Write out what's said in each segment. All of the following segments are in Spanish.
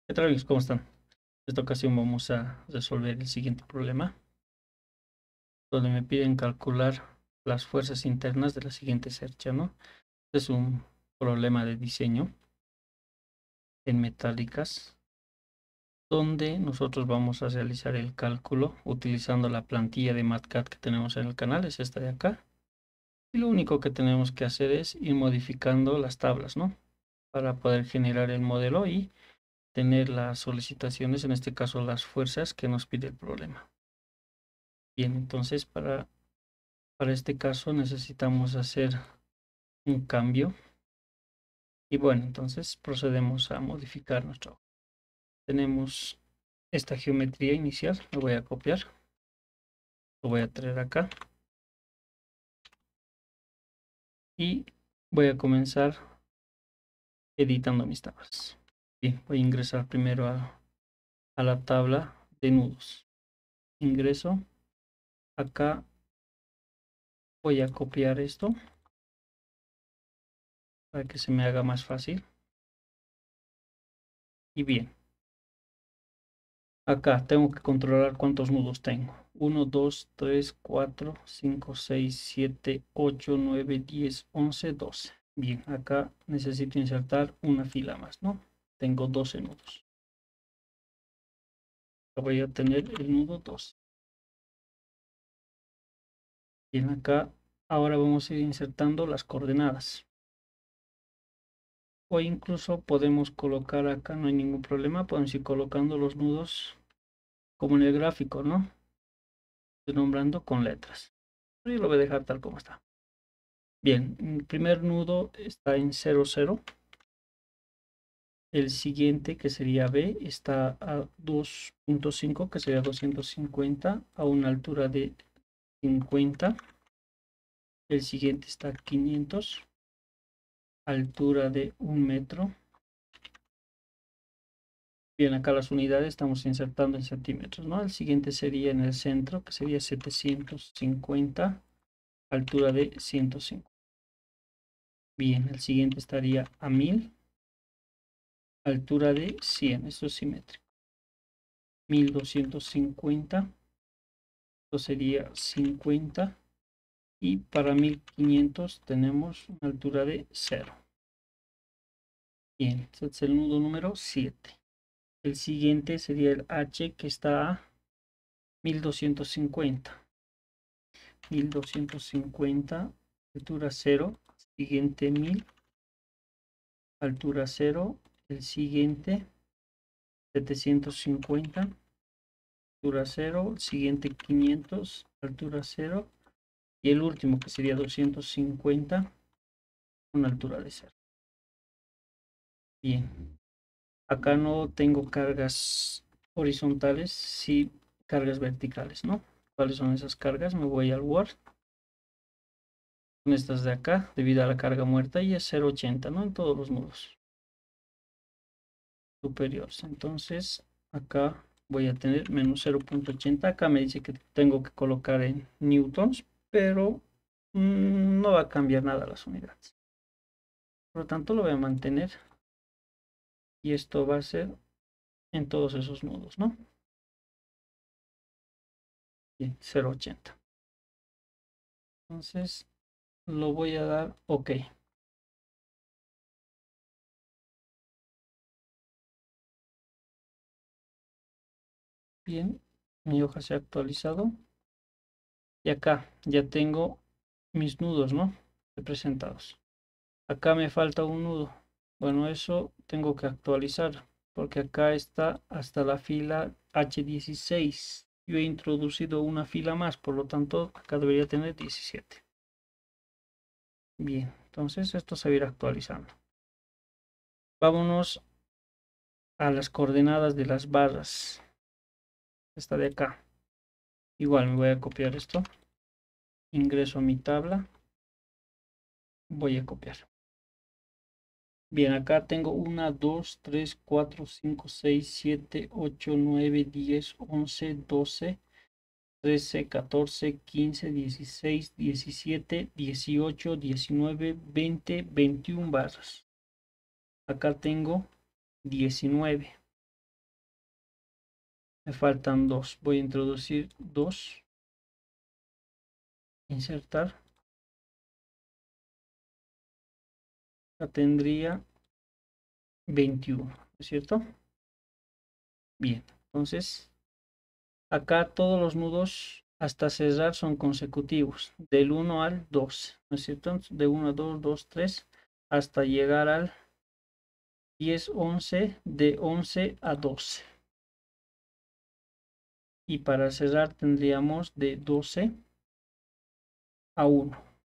¿Qué tal amigos? ¿Cómo están? En esta ocasión vamos a resolver el siguiente problema, donde me piden calcular las fuerzas internas de la siguiente cercha, ¿no? Este es un problema de diseño en metálicas, donde nosotros vamos a realizar el cálculo utilizando la plantilla de MATCAD que tenemos en el canal, es esta de acá. Y lo único que tenemos que hacer es ir modificando las tablas, ¿no? Para poder generar el modelo y tener las solicitaciones, en este caso las fuerzas que nos pide el problema. Bien, entonces para este caso necesitamos hacer un cambio. Y bueno, entonces procedemos a modificar nuestro. Tenemos esta geometría inicial, lo voy a copiar, lo voy a traer acá y voy a comenzar editando mis tablas. Bien, voy a ingresar primero a la tabla de nudos. Ingreso, acá voy a copiar esto para que se me haga más fácil. Y bien, acá tengo que controlar cuántos nudos tengo. 1, 2, 3, 4, 5, 6, 7, 8, 9, 10, 11, 12. Bien, acá necesito insertar una fila más, ¿no? Tengo 12 nudos. Voy a tener el nudo 2. Bien, acá ahora vamos a ir insertando las coordenadas. O incluso podemos colocar acá, no hay ningún problema, podemos ir colocando los nudos como en el gráfico, ¿no? Nombrando con letras. Yo lo voy a dejar tal como está. Bien, el primer nudo está en 0, 0. El siguiente, que sería B, está a 2.5, que sería 250, a una altura de 50. El siguiente está a 500, altura de 1 metro. Bien, acá las unidades estamos insertando en centímetros, ¿no? El siguiente sería en el centro, que sería 750, altura de 105. Bien, el siguiente estaría a 1000, altura de 100, esto es simétrico. 1250, esto sería 50. Y para 1500 tenemos una altura de 0. Bien, este es el nudo número 7. El siguiente sería el H, que está a 1250. 1250, altura 0. Siguiente 1000, altura 0. El siguiente 750, altura 0. El siguiente 500, altura 0. Y el último, que sería 250, una altura de 0. Bien, acá no tengo cargas horizontales, sí cargas verticales, ¿no? ¿Cuáles son esas cargas? Me voy al Word. Son estas de acá, debido a la carga muerta, y es 0.80, ¿no? En todos los nudos superiores. Entonces, acá voy a tener menos 0.80. Acá me dice que tengo que colocar en newtons, pero no va a cambiar nada las unidades. Por lo tanto, lo voy a mantener. Y esto va a ser en todos esos nudos, ¿no? Bien, 0.80. Entonces, lo voy a dar OK. Bien, mi hoja se ha actualizado. Y acá ya tengo mis nudos, ¿no? Representados. Acá me falta un nudo. Bueno, eso tengo que actualizar, porque acá está hasta la fila H16. Yo he introducido una fila más, por lo tanto, acá debería tener 17. Bien, entonces esto se va a ir actualizando. Vámonos a las coordenadas de las barras. Esta de acá. Igual me voy a copiar esto. Ingreso a mi tabla. Voy a copiar. Bien, acá tengo 1, 2, 3, 4, 5, 6, 7, 8, 9, 10, 11, 12, 13, 14, 15, 16, 17, 18, 19, 20, 21 barras. Acá tengo 19. Me faltan 2. Voy a introducir 2. Insertar. Acá tendría 21, ¿no es cierto? Bien, entonces acá todos los nudos hasta cerrar son consecutivos, del 1 al 12, ¿no es cierto? Entonces, de 1 a 2, 2, 3, hasta llegar al 10, 11, de 11 a 12. Y para cerrar tendríamos de 12 a 1.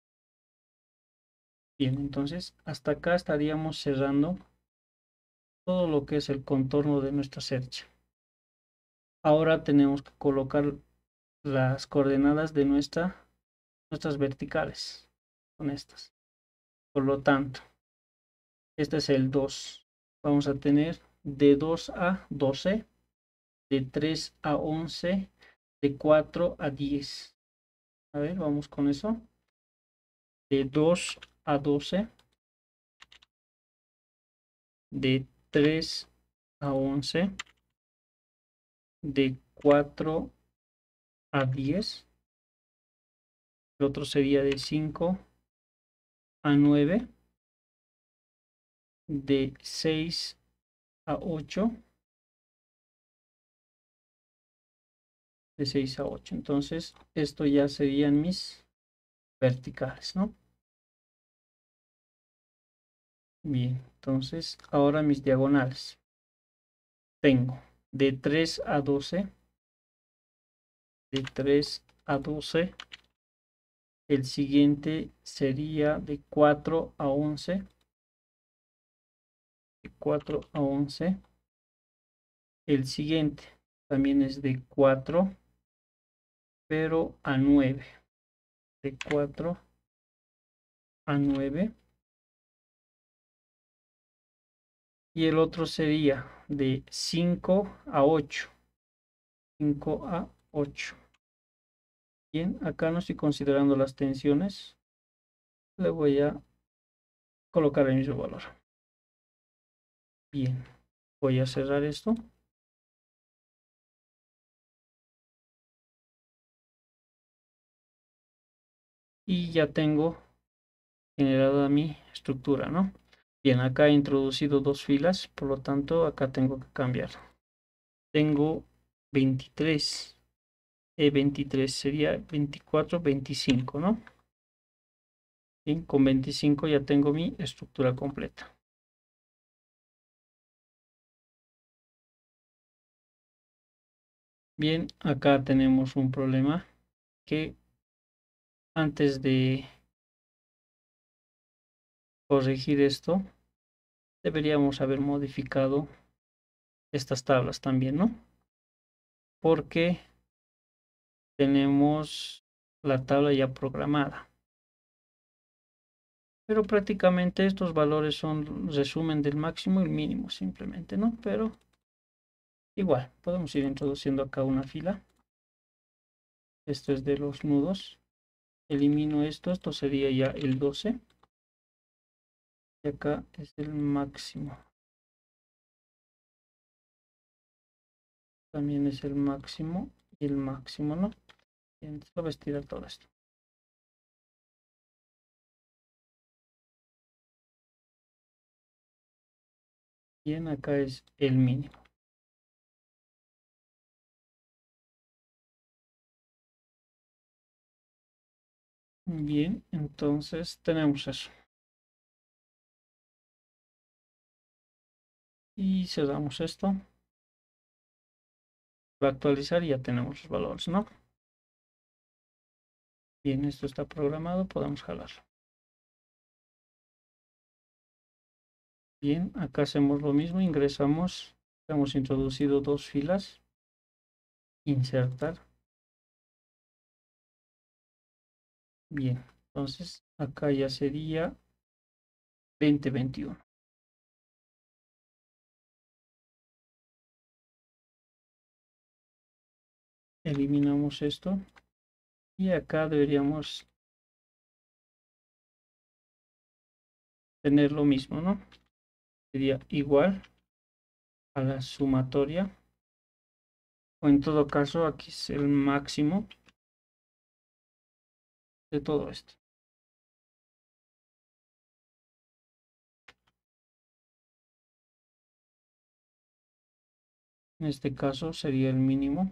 Bien, entonces hasta acá estaríamos cerrando todo lo que es el contorno de nuestra cercha. Ahora tenemos que colocar las coordenadas de nuestras verticales. Son estas. Por lo tanto, este es el 2. Vamos a tener de 2 a 12, de 3 a 11, de 4 a 10. A ver, vamos con eso. De 2 a 12, de 3 a 11, de 4 a 10. El otro sería de 5 a 9, de 6 a 8, de 6 a 8. Entonces, esto ya serían mis verticales, ¿no? Bien, entonces ahora mis diagonales. Tengo de 3 a 12, de 3 a 12. El siguiente sería de 4 a 11, de 4 a 11. El siguiente también es de 4, pero a 9, de 4 a 9. Y el otro sería de 5 a 8, 5 a 8. Bien, acá no estoy considerando las tensiones. Le voy a colocar el mismo valor. Bien, voy a cerrar esto. Y ya tengo generada mi estructura, ¿no? Bien, acá he introducido 2 filas, por lo tanto acá tengo que cambiar. Tengo 23. 23 sería 24, 25, ¿no? Bien, con 25 ya tengo mi estructura completa. Bien, acá tenemos un problema que antes de corregir esto, deberíamos haber modificado estas tablas también, ¿no? Porque tenemos la tabla ya programada. Pero prácticamente estos valores son resumen del máximo y el mínimo simplemente, ¿no? Pero igual, podemos ir introduciendo acá una fila. Esto es de los nudos. Elimino esto sería ya el 12. Y acá es el máximo. También es el máximo y el máximo, ¿no? Bien, entonces voy a estirar todo esto. Bien, acá es el mínimo. Bien, entonces tenemos eso. Y cerramos esto. Va a actualizar y ya tenemos los valores, ¿no? Bien, esto está programado, podemos jalarlo. Bien, acá hacemos lo mismo, ingresamos, hemos introducido 2 filas, insertar. Bien, entonces acá ya sería 2021. Eliminamos esto y acá deberíamos tener lo mismo, ¿no? Sería igual a la sumatoria o en todo caso aquí es el máximo de todo esto. En este caso sería el mínimo.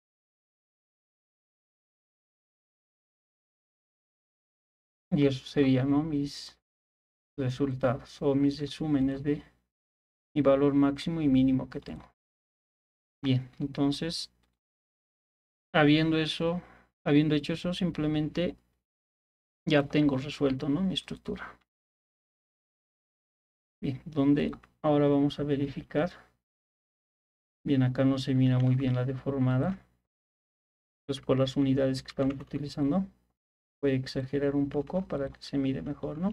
Y eso sería, ¿no?, mis resultados o mis resúmenes de mi valor máximo y mínimo que tengo. Bien, entonces, habiendo hecho eso, simplemente ya tengo resuelto, ¿no?, mi estructura. Bien, donde ahora vamos a verificar. Bien, acá no se mira muy bien la deformada. Pues por las unidades que estamos utilizando. Voy a exagerar un poco para que se mire mejor, ¿no?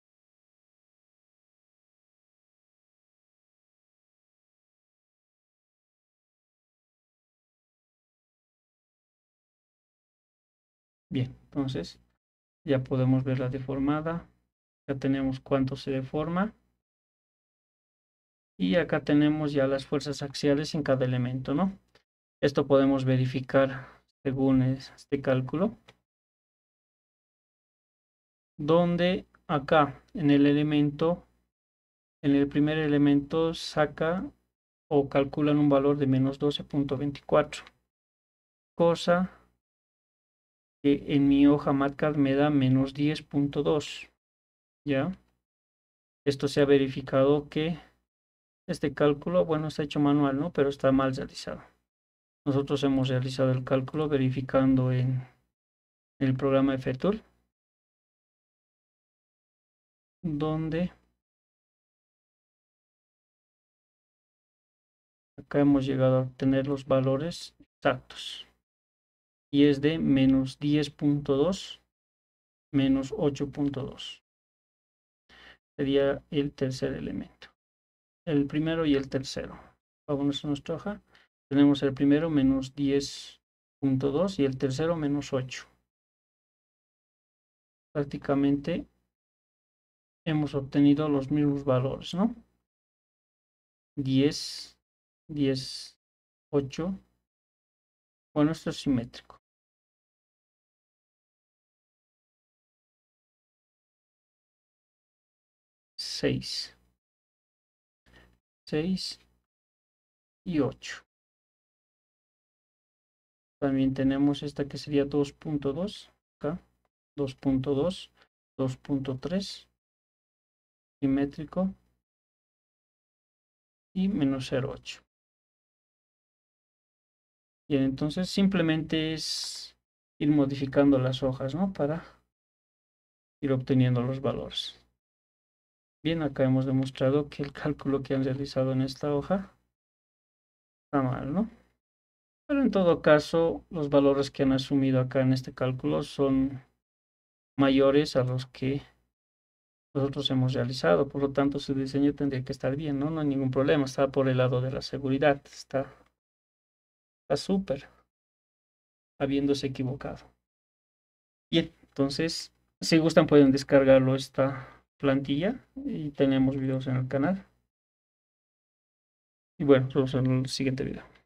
Bien, entonces ya podemos ver la deformada. Ya tenemos cuánto se deforma. Y acá tenemos ya las fuerzas axiales en cada elemento, ¿no? Esto podemos verificar según este cálculo, donde acá en el primer elemento saca o calculan un valor de menos 12.24, cosa que en mi hoja MATCAD me da menos 10.2, ¿ya? Esto se ha verificado que este cálculo, bueno, está hecho manual, ¿no? Pero está mal realizado. Nosotros hemos realizado el cálculo verificando en el programa FTool, donde acá hemos llegado a obtener los valores exactos. Y es de menos 10.2 menos 8.2. Sería el tercer elemento. El primero y el tercero. Vamos a nuestra hoja. Tenemos el primero menos 10.2 y el tercero menos 8. Prácticamente hemos obtenido los mismos valores, ¿no? 10, 10, 8. Bueno, esto es simétrico. 6 y 8. También tenemos esta que sería 2.2, acá, 2.2, 2.3, simétrico, y menos 0.8. Bien, entonces simplemente es ir modificando las hojas, ¿no?, para ir obteniendo los valores. Bien, acá hemos demostrado que el cálculo que han realizado en esta hoja está mal, ¿no? Pero en todo caso, los valores que han asumido acá en este cálculo son mayores a los que nosotros hemos realizado. Por lo tanto, su diseño tendría que estar bien, ¿no? No hay ningún problema. Está por el lado de la seguridad. Está súper, habiéndose equivocado. Bien, entonces, si gustan pueden descargarlo esta plantilla y tenemos videos en el canal. Y bueno, nos vemos en el siguiente video.